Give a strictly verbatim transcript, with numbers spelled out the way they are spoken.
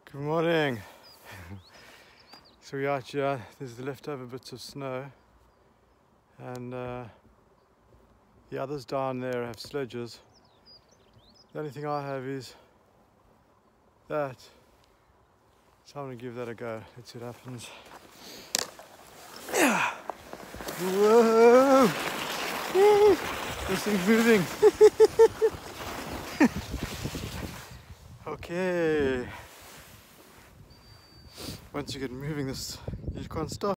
Good morning. So we're out here, there's the leftover bits of snow, and uh, the others down there have sledges. The only thing I have is that, so I'm going to give that a go. Let's see what happens. Yeah. Whoa! Woo! This thing's moving. Okay. Once you get moving, this you can't stop.